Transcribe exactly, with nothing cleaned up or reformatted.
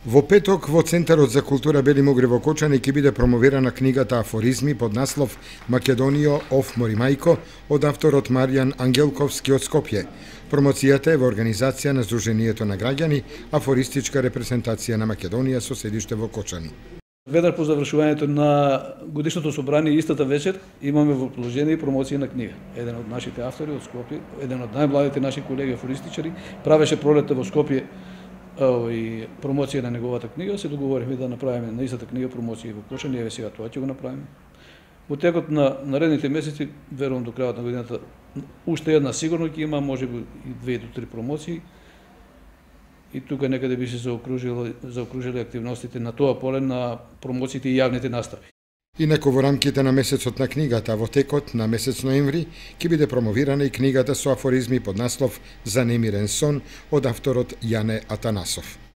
Во петок во Центарот за култура Бели Могри во Кочани ќе биде промовирана книгата Афоризми под наслов Македонио оф Моримајко од авторот Маријан Ангелковски од Скопје. Промоцијата е во организација на Сдруженијето на граѓани Афористичка репрезентација на Македонија со седиште во Кочани. Веднаш по завршувањето на годишното собрание истата вечер имаме во положение промоција на книга. Еден од нашите автори од Скопје, еден од најмладите наши колеги афористичари, правеше пролетта во Скопје и промоција на неговата книга, се договоривме да направиме на истата книга промоција во Кочани, еве сега тоа ќе го направиме. Во текот на наредните месеци, верувам до крајот на годината, уште една сигурно ќе има, можеби и две до три промоции. И тука некаде би се заокружили, заокружили активностите на тоа поле на промоциите и јавните настави. Инаку во рамките на месецот на книгата, во текот на месец ноември, ќе биде промовирана и книгата со афоризми под наслов За немирен сон од авторот Јане Атанасов.